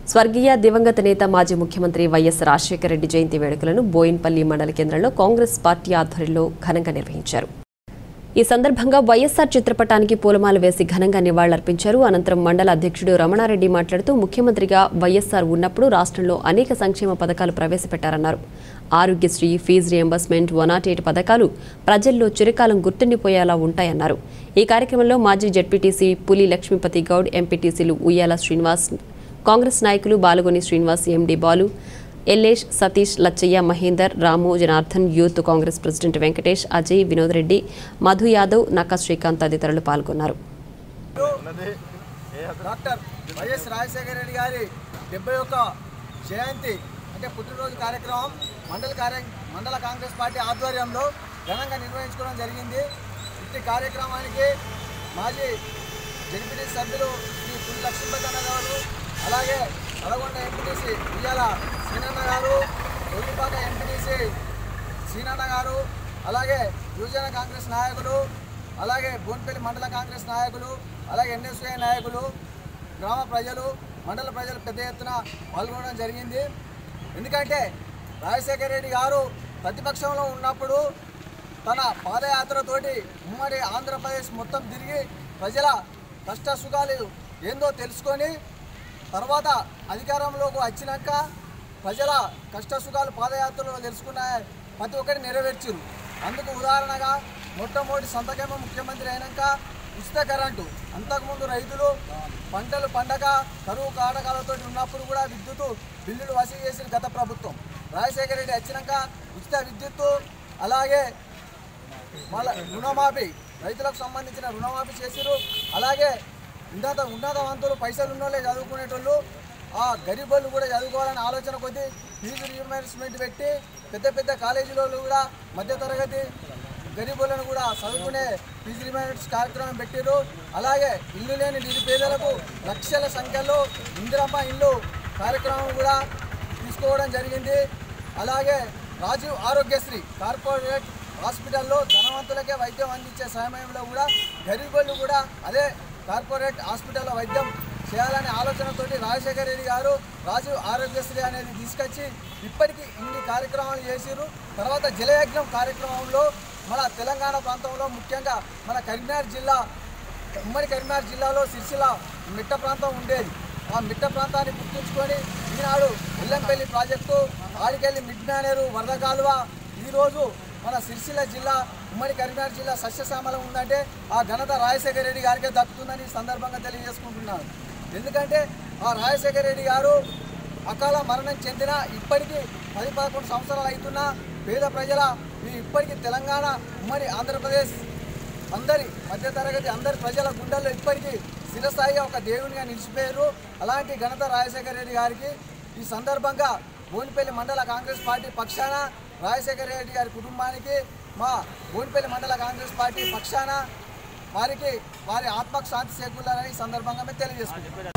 స్వర్గీయ దివంగత నేత మాజీ ముఖ్యమంత్రి వైఎస్ రాజశేఖర రెడ్డి జయంతి వేడుకలను బోయిన్పల్లి మండల కేంద్రంలో కాంగ్రెస్ పార్టీ ఆధ్వర్యంలో ఘనంగా నిర్వహించారు. ఈ సందర్భంగా వైఎస్ఆర్ చిత్రపటానికి పూలమాల వేసి ఘనంగా నివాళులర్పించారు. అనంతరం మండల అధ్యక్షుడు రమణారెడ్డి మాట్లాడుతూ ముఖ్యమంత్రిగా వైఎస్ఆర్ ఉన్నప్పుడు రాష్ట్రంలో అనేక సంక్షేమ పథకాలు ప్రవేశపెట్టారన్నారు. ఆరోగ్యశ్రీ, ఫీజు రియంబర్స్మెంట్, 108 పథకాలు ప్రజల్లో చిరకాలం గుర్తుండిపోయేలా ఉంటాయన్నారు. ఈ కార్యక్రమంలో మాజీ జెడ్పీటీసీ పులి లక్ష్మీపతి గౌడ్, ఎంపీటీసీలు ఉయ్యాల శ్రీనివాస్, కాంగ్రెస్ నాయకులు బాలుగొని శ్రీనివాస్, ఎండి బాలు, ఎల్లేష్, సతీష్, లచ్చయ్య, మహేందర్, రాము, జనార్దన్, యూత్ కాంగ్రెస్ ప్రెసిడెంట్ వెంకటేష్, అజయ్, వినోద్ రెడ్డి, మధు యాదవ్, నక్కా శ్రీకాంత్ తదితరులు పాల్గొన్నారు. డాక్టర్ వైఎస్ రాజశేఖర రెడ్డి గారి 71వ జయంతి అంటే పుట్టినరోజు కార్యక్రమం మండల కాంగ్రెస్ పార్టీ ఆధ్వర్యంలో ఘనంగా నిర్వహించుకోవడం జరిగింది. ఇట్టి కార్యక్రమానికి మాజీ జెడ్పీటీసీ సభ్యులు శ్రీ పులి లక్ష్మీపతి అన్న గారు, అలాగే నల్గొండ ఎంపీటీసీ ఉయ్యాల శ్రీనన్న గారు, ఒల్లిపాక ఎంపీటీసీ శ్రీనన్న గారు, అలాగే యువజన కాంగ్రెస్ నాయకులు, అలాగే బోన్పల్లి మండల కాంగ్రెస్ నాయకులు, అలాగే ఎన్ఎస్ఐ నాయకులు, గ్రామ ప్రజలు, మండల ప్రజలు పెద్ద ఎత్తున పాల్గొనడం జరిగింది. ఎందుకంటే రాజశేఖర రెడ్డి గారు ప్రతిపక్షంలో ఉన్నప్పుడు తన పాదయాత్రతోటి ఉమ్మడి ఆంధ్రప్రదేశ్ మొత్తం తిరిగి ప్రజల కష్ట సుఖాలు ఏందో తెలుసుకొని తర్వాత అధికారంలోకి వచ్చినాక ప్రజల కష్ట సుఖాలు పాదయాత్రలో తెలుసుకున్న ప్రతి ఒక్కటి నెరవేర్చారు. అందుకు ఉదాహరణగా మొట్టమొదటి సంతకమో ముఖ్యమంత్రి అయినాక ఉచిత కరెంటు, అంతకుముందు రైతులు పంటలు పండగ కరువు కాటకాలతో ఉన్నప్పుడు కూడా విద్యుత్ బిల్లులు వసూలు చేసిన గత ప్రభుత్వం. రాజశేఖర రెడ్డి వచ్చినాక ఉచిత విద్యుత్తు, అలాగే మళ్ళీ రుణమాఫీ, రైతులకు సంబంధించిన రుణమాఫీ చేసిరు. అలాగే ఉన్నతవంతులు పైసలు ఉన్నోళ్ళే చదువుకునేటోళ్ళు, ఆ గరీబోళ్ళు కూడా చదువుకోవాలని ఆలోచన కొద్దీ ఫీజు రియంబర్స్మెంట్ పెట్టి పెద్ద పెద్ద కాలేజీలో కూడా మధ్యతరగతి గరీబోళ్ళను కూడా చదువుకునే ఫీజు రియంబర్స్మెంట్ కార్యక్రమం పెట్టారు. అలాగే ఇల్లు లేని నిరుపేదలకు లక్షల సంఖ్యలో ఇందిరమ్మ ఇల్లు కార్యక్రమం కూడా తీసుకోవడం జరిగింది. అలాగే రాజీవ్ ఆరోగ్యశ్రీ కార్పొరేట్ హాస్పిటల్లో ధనవంతులకే వైద్యం అందించే సమయంలో కూడా గరీబోళ్ళు కూడా అదే కార్పొరేట్ హాస్పిటల్లో వైద్యం చేయాలనే ఆలోచనతోటి రాజశేఖర రెడ్డి గారు రాజీవ్ ఆరోగ్యశ్రీ అనేది తీసుకొచ్చి ఇప్పటికీ ఇన్ని కార్యక్రమాలు చేసిరు. తర్వాత జలయజ్ఞం కార్యక్రమంలో మన తెలంగాణ ప్రాంతంలో ముఖ్యంగా మన కరీంనగర్ జిల్లా, ఉమ్మడి కరీంనగర్ జిల్లాలో సిరిసిల్ల మిట్ట ప్రాంతం ఉండేది. ఆ మిట్ట ప్రాంతాన్ని గుర్తుంచుకొని ఈనాడు ఎల్లంపల్లి ప్రాజెక్టు, ఆడికెళ్ళి మిడ్నానేరు వరద కాలువ, ఈరోజు మన సిరిసిల్ల జిల్లా, ఉమ్మడి కరీంనగర్ జిల్లా సస్యశ్యామలం ఉందంటే ఆ ఘనత రాజశేఖర రెడ్డి గారికే దక్కుతుందని ఈ సందర్భంగా తెలియజేసుకుంటున్నాను. ఎందుకంటే ఆ రాజశేఖర రెడ్డి గారు అకాల మరణం చెందిన ఇప్పటికీ 10-11 సంవత్సరాలు అవుతున్న పేద ప్రజల ఇప్పటికీ తెలంగాణ ఉమ్మడి ఆంధ్రప్రదేశ్ అందరి మధ్యతరగతి అందరి ప్రజల గుండెల్లో ఇప్పటికీ స్థిరస్థాయిగా ఒక దేవునిగా నిలిచిపోయారు. అలాంటి ఘనత రాజశేఖర రెడ్డి గారికి ఈ సందర్భంగా బోయినపల్లి మండల కాంగ్రెస్ పార్టీ పక్షాన రాజశేఖర రెడ్డి గారి కుటుంబానికి మా బోయినపల్లి మండల కాంగ్రెస్ పార్టీ పక్షాన వారి ఆత్మకు శాంతి చేకూరాలని ఈ సందర్భంగా మేము తెలియజేసుకుంటాం.